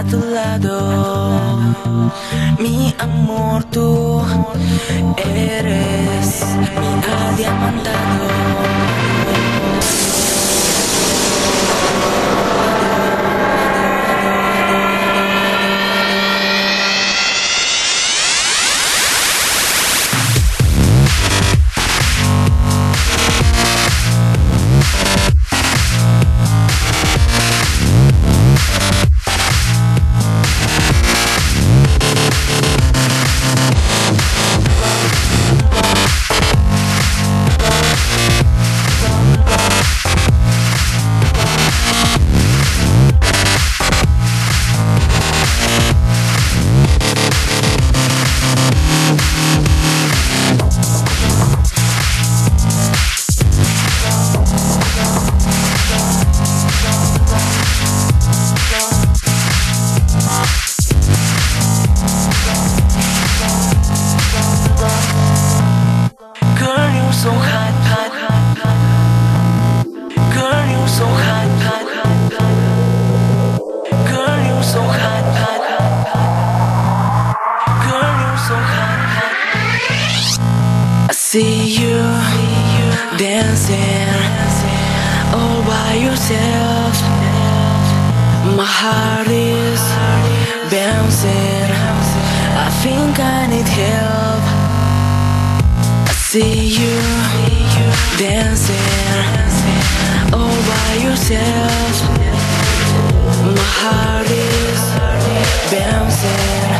tu lado. Mi amor, tú eres mi adiamantado. See you dancing all by yourself. My heart is bouncing. I think I need help. I see you dancing all by yourself. My heart is bouncing.